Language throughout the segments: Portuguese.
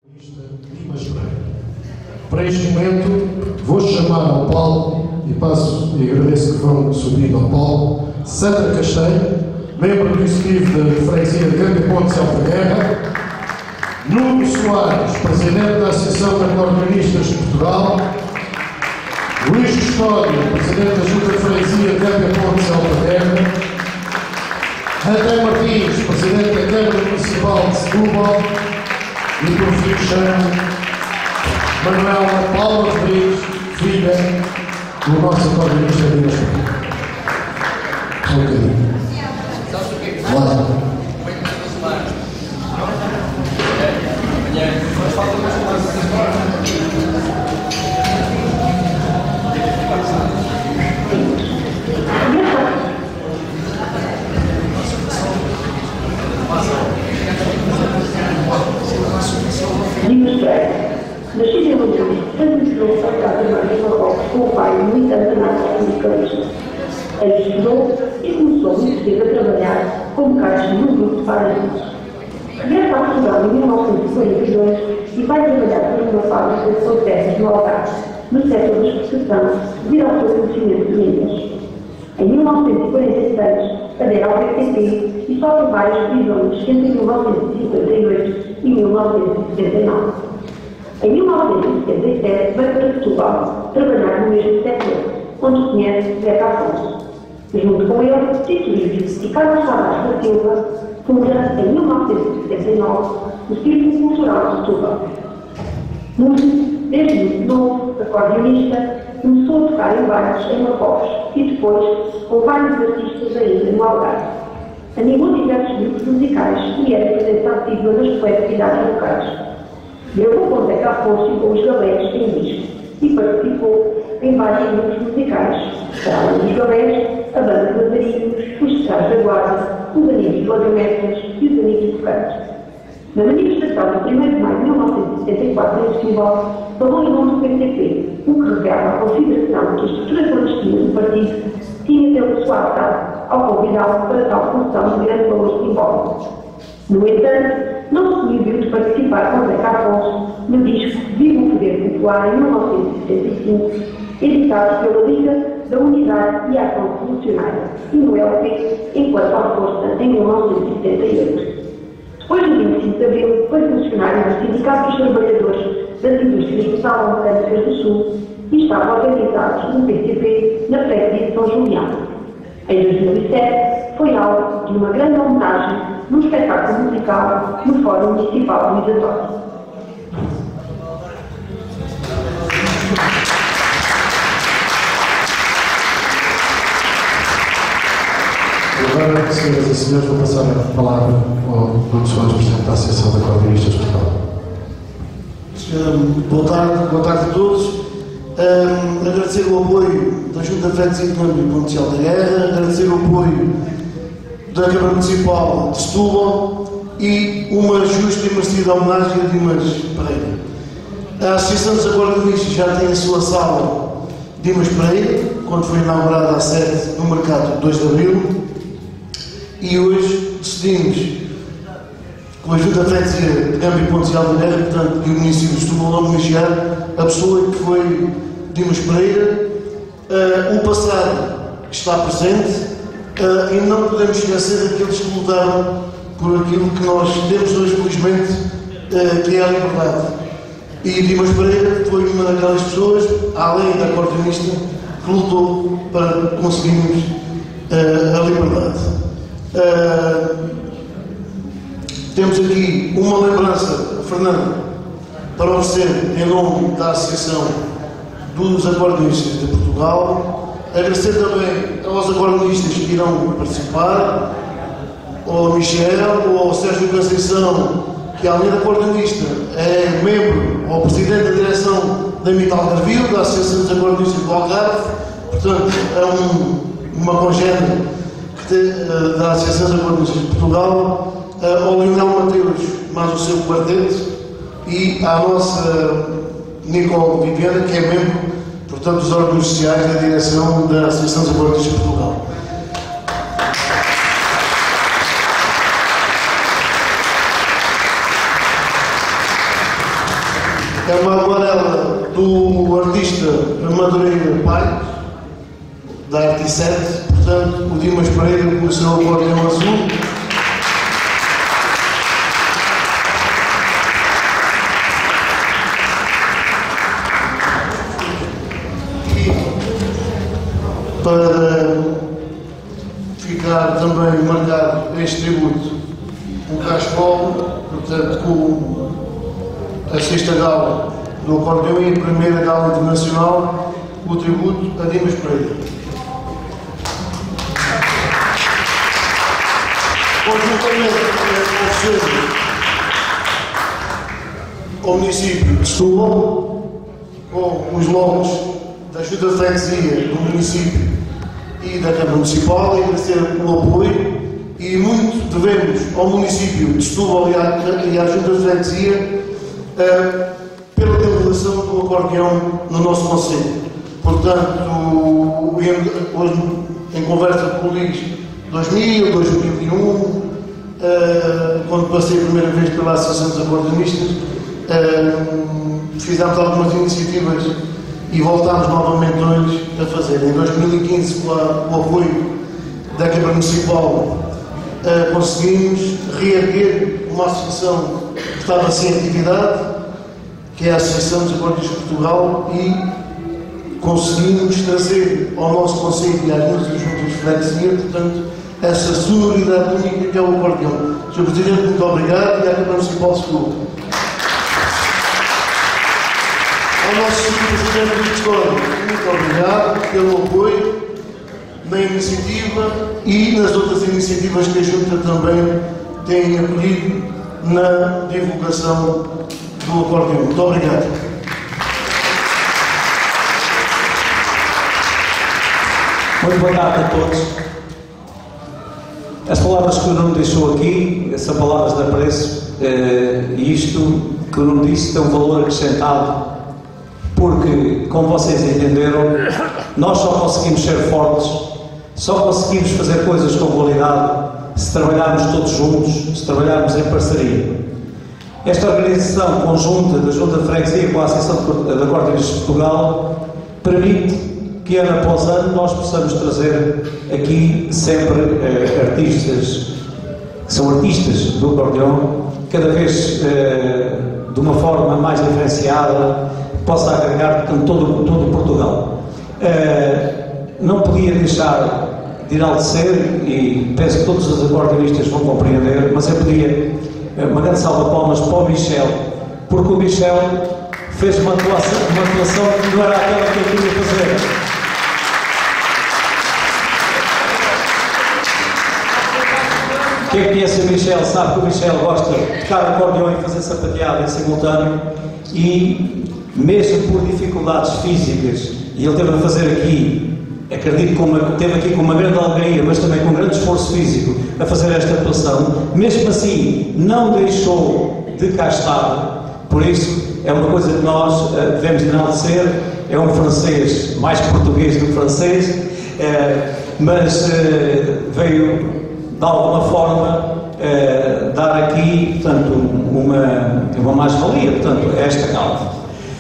Para este momento, vou chamar ao palco e passo e agradeço que vão subir ao palco Sandra Castanho, membro do Executivo da Freguesia de Grande Ponte de Alfaguerra, Nuno Soares, presidente da Associação de Acordeonistas de Portugal, Luís Custódio, presidente da Junta de Freguesia de Grande Ponte de Alfaguerra, André Martins, presidente da Câmara Municipal de Setúbal, e por fim chamo Manuela Paula Rodrigues, filha do nosso acordeonista Dimas Pereira. Só um bocadinho. Olá. Dimas Pereira, nascido em Londres, transitou para a casa de Maria Marrocos com o pai militante anarco-sindicalista. Ele estudou e começou muito cedo a trabalhar como caixa num grupo de paraísos. Regressa a Portugal em 1942 e vai trabalhar para uma fábrica de soltetas no Algarve, no setor da exportação, devido ao seu conhecimento de línguas. Em 1946, adere ao PCP e sofre várias prisões entre 1958 e 1979. Em 1977, vai para Setúbal trabalhar no mesmo setor, onde conhece Zeca Afonso. Junto com ele, Tito Livre e Carlos Tavares da Silva funda, em 1979, o Círculo Cultural de Setúbal. Músico, desde muito novo, acordeonista, começou a tocar em bares em Marrocos e depois com vários artistas ainda no Algarve. Animou diversos grupos musicais e era presença ativa nas coletividades locais. Gravou com Zeca Afonso e com os Galés em disco e participou em vários grupos musicais, para além dos Galés, a Banda de Lazarinhos, os Estrais da Guarda, os Amigos Lagamestas e os Amigos Tocantes. Na manifestação de 1º de maio de 1974 em Setúbal, falou em nome do PCP, o que revela a consideração que a estrutura clandestina do partido tinha pela sua ação ao convidá-lo para tal função de grande valor simbólico. No entanto, não se inibiu de participar com Zeca Afonso no disco Viva o Poder Popular em 1975, editado pela Liga da Unidade e Ação Revolucionária, e no LP Enquanto à Força, em 1978. Depois do 25 de abril, foi funcionário do Sindicato dos Trabalhadores das Indústrias Metalomecânicas do Sul e estava organizado no PCP na freguesia de São Julião. Em 2007, foi alvo de uma grande homenagem num espetáculo musical no Fórum Municipal de Luís. Agora, senhoras e senhores, vou passar a palavra ao Nuno Soares, presidente da Associação de Acordeonistas de Portugal. Boa tarde a todos. Agradecer o apoio da Junta de Freguesia de Câmara e Ponte de Alfaguerra, agradecer o apoio da Câmara Municipal de Setúbal e uma justa e merecida homenagem a Dimas Pereira. A Associação dos Acordeonistas já tem a sua sala Dimas Pereira, quando foi inaugurada a sede no mercado 2 de Abril, e hoje decidimos, com a Junta de Freguesia de Câmara e Ponte de Alfaguerra, portanto, e o município de Setúbal, homenagear a pessoa que foi Dimas Pereira, o passado que está presente, e não podemos esquecer daqueles que lutaram por aquilo que nós temos hoje, felizmente, que é a liberdade. E Dimas Pereira foi uma daquelas pessoas, além da acordeonista, que lutou para conseguirmos a liberdade. Temos aqui uma lembrança, Fernando, para oferecer em nome da Associação dos Acordeonistas de Portugal. Agradecer também aos acordeonistas que irão participar, ao Michel, ao Sérgio Conceição, que além de acordeonista é membro ou presidente da direção da Mital Garvio, da Associação dos Acordeonistas do Algarve, portanto é uma congênere da Associação dos Acordeonistas de Portugal, ao Leonel Mateus, mais o seu quarteto, e à nossa Nicole Viviana, que é membro, portanto, dos órgãos sociais da direção da Associação dos Acordeonistas de Portugal. É uma aquarela do artista Madureira Pai, da Arte 7, portanto, o Dimas Pereira com o seu acordeão azul. E para ficar também marcado este tributo, um cascol, portanto, com a sexta gala do acordeão e a primeira gala internacional, o tributo a Dimas Pereira. Conjuntamente ao município de Setúbal, com os logos da Junta de Freguesia do município e da Câmara Municipal, agradecer o apoio e muito devemos ao município de Setúbal e à Junta de Freguesia pela divulgação do acordeão no nosso concelho. Portanto, hoje, em conversa com o Luís, 2000, 2001, quando passei a primeira vez pela Associação dos Acordeonistas, fizemos algumas iniciativas e voltámos novamente hoje a fazer. Em 2015, com o apoio da Câmara Municipal, conseguimos reerguer uma associação que estava sem atividade, que é a Associação dos Acordeonistas de Portugal, e conseguimos trazer ao nosso concelho e às nossas juntas de freguesia, portanto, essa sonoridade única que é o acordeão. Sr. Presidente, muito obrigado, e à Câmara Municipal de Setúbal. Ao nosso Sr. Presidente do História, muito obrigado pelo apoio na iniciativa e nas outras iniciativas que a Junta também tem acolhido na divulgação do acordeão. Muito obrigado. Muito boa tarde a todos. As palavras que o Nuno deixou aqui são palavras de apreço, e isto que o Nuno disse tem um valor acrescentado, porque, como vocês entenderam, nós só conseguimos ser fortes, só conseguimos fazer coisas com qualidade se trabalharmos todos juntos, se trabalharmos em parceria. Esta organização conjunta da Junta de Freguesia com a Associação de Acordeonistas de Portugal permite que ano após ano nós possamos trazer aqui sempre artistas que são artistas do acordeão, cada vez de uma forma mais diferenciada, que possa agregar, portanto, todo Portugal. Não podia deixar de enaltecer, e penso que todos os acordeonistas vão compreender, mas eu podia uma grande salva de palmas para o Michel, porque o Michel fez uma atuação que não era aquela que eu queria fazer. Quem conhece o Michel sabe que o Michel gosta de tocar acordeão e fazer sapateado em simultâneo, e mesmo por dificuldades físicas, e ele teve a fazer aqui, acredito que teve aqui com uma grande alegria, mas também com um grande esforço físico, a fazer esta atuação, mesmo assim não deixou de cá estar. Por isso é uma coisa que nós devemos enaltecer. É um francês mais português do que francês, mas veio de alguma forma dar aqui, portanto, uma mais-valia, portanto, a esta causa.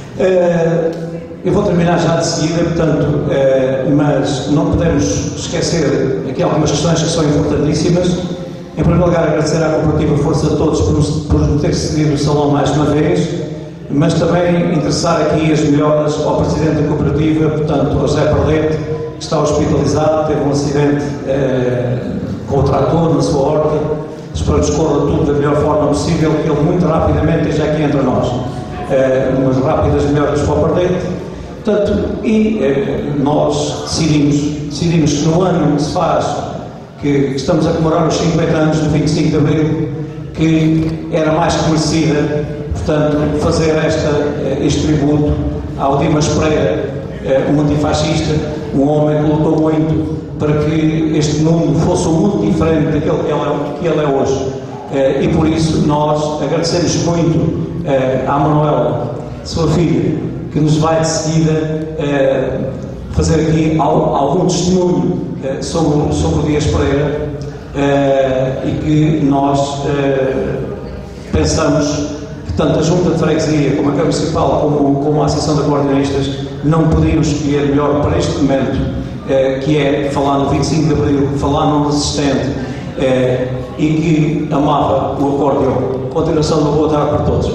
Eu vou terminar já de seguida, portanto, mas não podemos esquecer aqui algumas questões que são importantíssimas. Em primeiro lugar, agradecer à Cooperativa Força de Todos por nos ter cedido o salão mais uma vez, mas também interessar aqui as melhoras ao Presidente da Cooperativa, portanto, ao José Pardete, que está hospitalizado, teve um acidente com o trator na sua horta. Esperamos que corra tudo da melhor forma possível, que ele muito rapidamente esteja aqui entre nós. Umas rápidas melhoras para o Pardete. Portanto, nós decidimos que no ano que se faz, que estamos a comemorar os 50 anos do 25 de Abril, que era mais que merecida, portanto, fazer este tributo ao Dimas Pereira, um antifascista, um homem que lutou muito para que este mundo fosse um mundo diferente daquele que ele é hoje. E por isso nós agradecemos muito à Manuela, sua filha, que nos vai de seguida fazer aqui algum testemunho sobre o Dias Pereira, e que nós pensamos que Tanto a Junta de Freguesia, como a Câmara Municipal, como a Associação de Acordeonistas, não podiam escolher melhor para este momento, que é falar no 25 de Abril, falar num resistente e que amava o acordeão. Continuação de uma boa tarde para todos.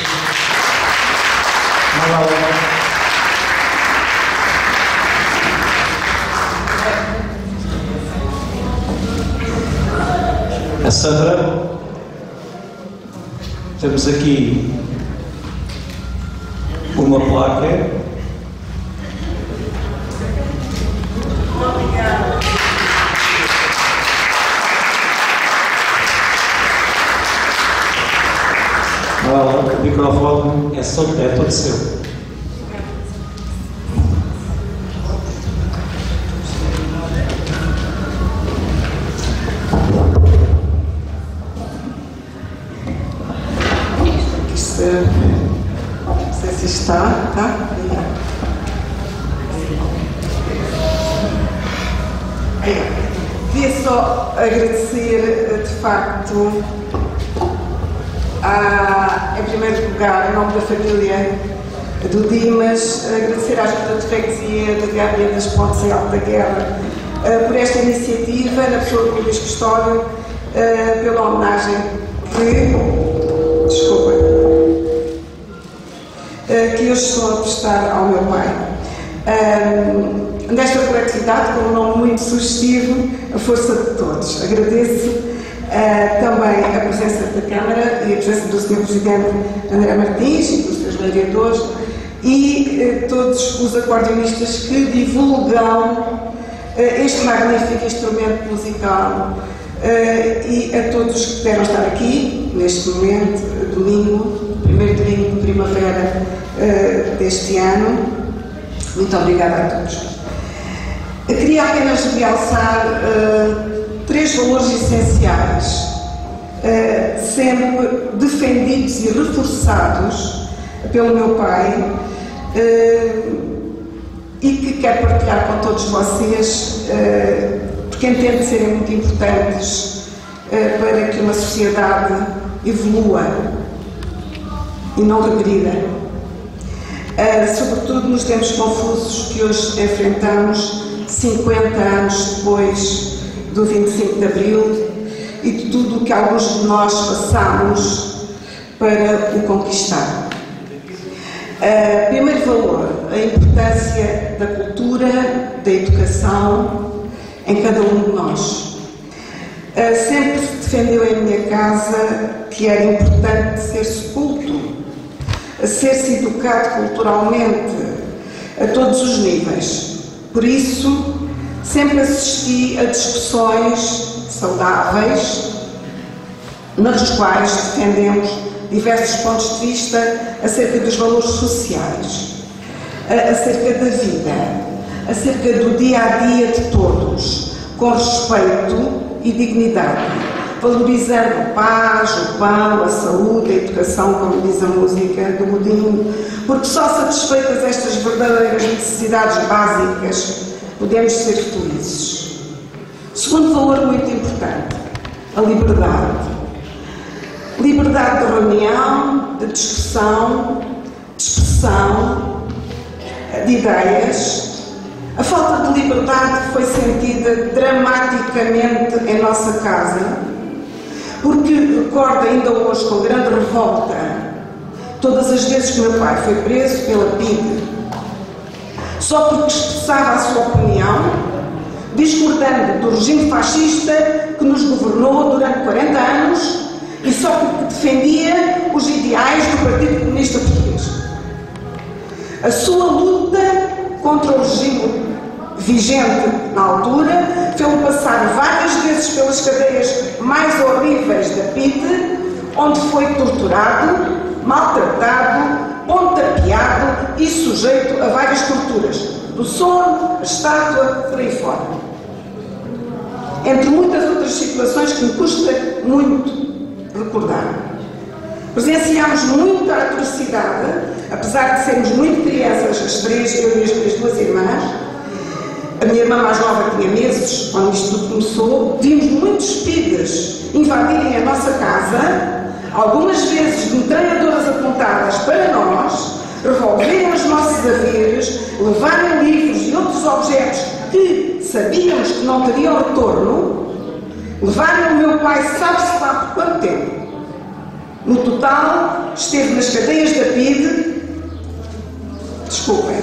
A Sandra, temos aqui uma placa. O microfone é todo seu. Não sei se está, tá? Queria só agradecer, de facto, em primeiro lugar, em nome da família do Dimas, agradecer à Junta de Freguesia da Gábia das Pontes em Alta Guerra por esta iniciativa, na pessoa do Luís Custódio, pela homenagem que hoje estou a prestar ao meu pai. Nesta coletividade, com um nome muito sugestivo, a força de todos. Agradeço também a presença da Câmara e a presença do Sr. Presidente André Martins e dos seus vereadores e todos os acordeonistas que divulgam este magnífico instrumento musical e a todos que puderam estar aqui neste momento, domingo, primeiro domingo de primavera deste ano. Muito obrigada a todos. Eu queria apenas realçar 3 valores essenciais, sempre defendidos e reforçados pelo meu pai e que quero partilhar com todos vocês, porque entendo serem muito importantes para que uma sociedade evolua e não regrida. Sobretudo nos tempos confusos que hoje enfrentamos, 50 anos depois do 25 de Abril e de tudo o que alguns de nós passamos para o conquistar. Primeiro valor, a importância da cultura, da educação em cada um de nós. Sempre se defendeu em minha casa que era importante ser-se culto, ser-se educado culturalmente a todos os níveis. Por isso, sempre assisti a discussões saudáveis, nas quais defendemos diversos pontos de vista acerca dos valores sociais, acerca da vida, acerca do dia-a-dia de todos, com respeito e dignidade, valorizando a paz, o pão, a saúde, a educação, como diz a música do Godinho, porque só satisfeitas estas verdadeiras necessidades básicas podemos ser felizes. Segundo valor muito importante, a liberdade. Liberdade de reunião, de discussão, de expressão, de ideias. A falta de liberdade foi sentida dramaticamente em nossa casa, porque recordo ainda hoje com grande revolta todas as vezes que meu pai foi preso pela PIDE, só porque expressava a sua opinião, discordando do regime fascista que nos governou durante 40 anos e só porque defendia os ideais do Partido Comunista Português. A sua luta contra o regime vigente na altura fez-o passar várias vezes pelas cadeias mais horríveis da PIDE, onde foi torturado, maltratado, pontapeado e sujeito a várias torturas, do sono, a estátua, por aí fora. Entre muitas outras situações que me custa muito recordar. Presenciámos muita atrocidade, apesar de sermos muito crianças, as três, eu e as minhas duas irmãs. A minha irmã mais nova tinha meses, quando isto tudo começou. Vimos muitos PIDEs invadirem a nossa casa, algumas vezes metralhadoras apontadas para nós, revolverem os nossos haveres, levarem livros e outros objetos que sabíamos que não teriam retorno, levaram o meu pai sabe-se lá por quanto tempo. No total, esteve nas cadeias da PIDE, desculpem,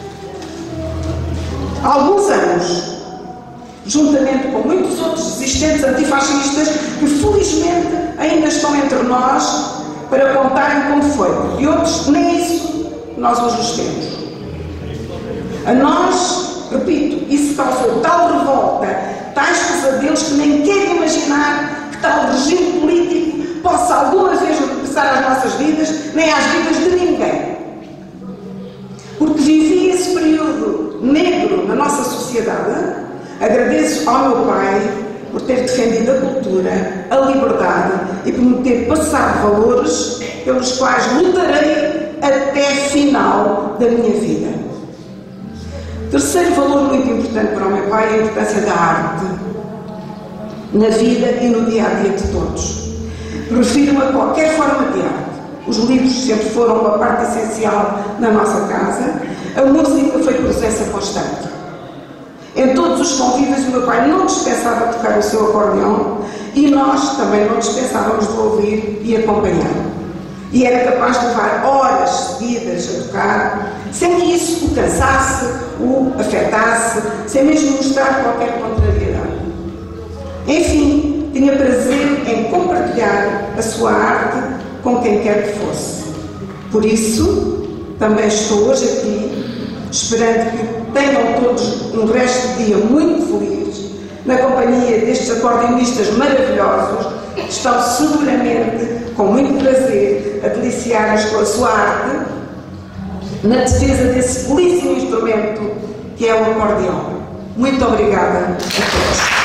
há alguns anos, juntamente com muitos outros resistentes antifascistas que felizmente ainda estão entre nós para contarem como foi. E outros, nem isso nós os temos. A nós, repito, isso causou tal revolta, tais pesadelos que nem quero imaginar que tal regime político possa alguma vez regressar às nossas vidas, nem às vidas de ninguém. Porque vivi esse período negro na nossa sociedade. Agradeço ao meu pai por ter defendido a cultura, a liberdade e por me ter passado valores pelos quais lutarei até final da minha vida. Terceiro valor muito importante para o meu pai é a importância da arte na vida e no dia-a-dia de todos. Refiro-me a qualquer forma de arte. Os livros sempre foram uma parte essencial na nossa casa. A música foi presença constante. Em todos os convívios, o meu pai não dispensava de tocar o seu acordeão e nós também não dispensávamos de ouvir e acompanhar. E era capaz de levar horas seguidas a tocar, sem que isso o cansasse, o afetasse, sem mesmo mostrar qualquer contrariedade. Enfim, tinha prazer em compartilhar a sua arte com quem quer que fosse. Por isso, também estou hoje aqui, esperando que tenham todos um resto de dia muito feliz, na companhia destes acordeonistas maravilhosos, que estão seguramente, com muito prazer, a deliciar-nos com a sua arte, na defesa desse belíssimo instrumento que é o acordeão. Muito obrigada a todos.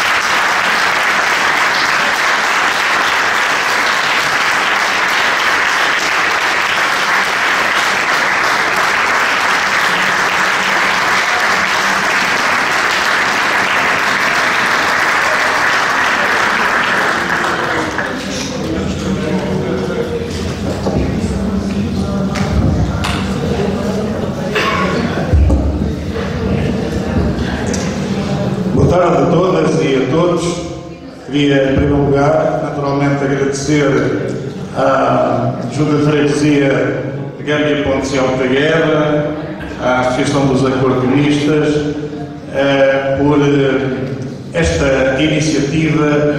Boa tarde a todas e a todos. Queria, em primeiro lugar, naturalmente agradecer à Junta de Freguesia de Gâmbia Ponte de Alta Guerra, à Associação dos Acordeonistas, por esta iniciativa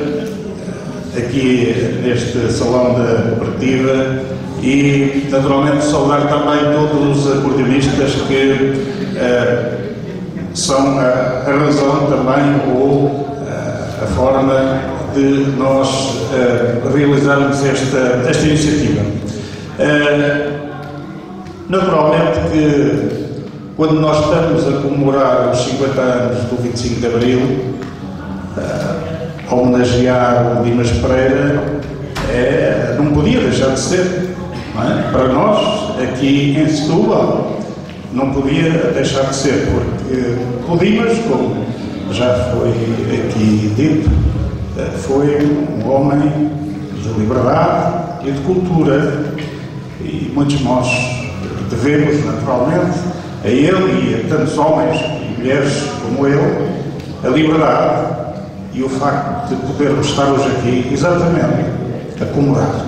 aqui neste Salão da Cooperativa e, naturalmente, saudar também todos os acordeonistas que são a razão também ou a forma de nós realizarmos esta iniciativa. Naturalmente que quando nós estamos a comemorar os 50 anos do 25 de Abril, a homenagear o Dimas Pereira, não podia deixar de ser, não é? Para nós, aqui em Setúbal, não podia deixar de ser, porque o Dimas, como já foi aqui dito, foi um homem de liberdade e de cultura, e muitos nós devemos, naturalmente, a ele e a tantos homens e mulheres como ele, a liberdade e o facto de podermos estar hoje aqui, exatamente, a comemorar.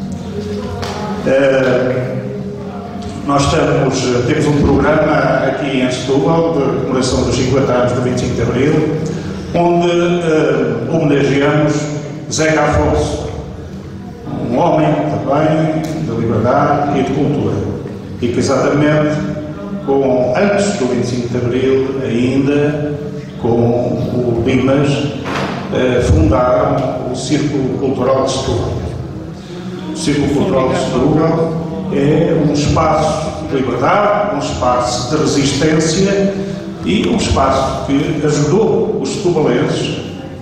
Nós temos um programa aqui em Setúbal de comemoração dos 50 anos do 25 de Abril, onde homenageamos Zeca Afonso, um homem também de liberdade e de cultura, e que exatamente antes do 25 de Abril, ainda com o Dimas, fundaram o Círculo Cultural de Setúbal. O Círculo Cultural de Setúbal é um espaço de liberdade, um espaço de resistência e um espaço que ajudou os setubalenses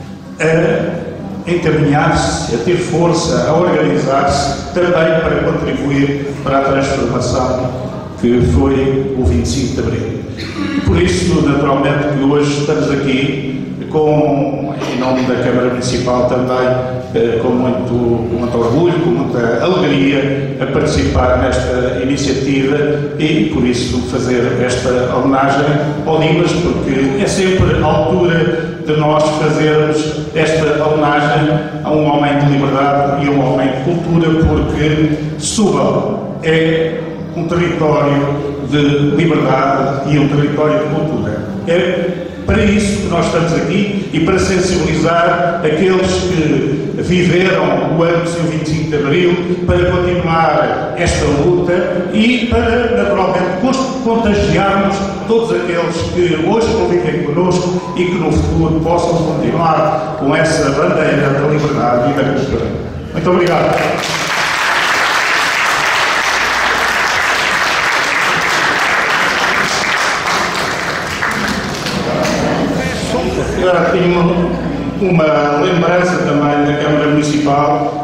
a encaminhar-se, a ter força, a organizar-se, também para contribuir para a transformação que foi o 25 de Abril. E por isso, naturalmente, que hoje estamos aqui em nome da Câmara Municipal também, com muito orgulho, com muita alegria a participar nesta iniciativa e, por isso, fazer esta homenagem ao Dimas, porque é sempre a altura de nós fazermos esta homenagem a um homem de liberdade e a um homem de cultura, porque Setúbal é um território de liberdade e um território de cultura. É para isso que nós estamos aqui e para sensibilizar aqueles que viveram o ano do seu 25 de Abril, para continuar esta luta e para, naturalmente, contagiarmos todos aqueles que hoje convivem connosco e que no futuro possam continuar com essa bandeira da liberdade e da cultura. Muito obrigado. Agora tenho uma lembrança também da Câmara Municipal,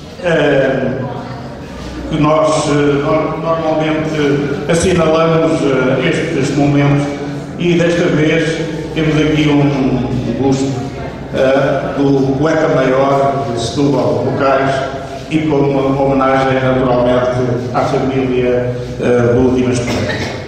que nós normalmente assinalamos estes momentos, e desta vez temos aqui um busto do Poeta Maior de Setúbal, Bocais, e como uma homenagem naturalmente à família do Dimas Pereira.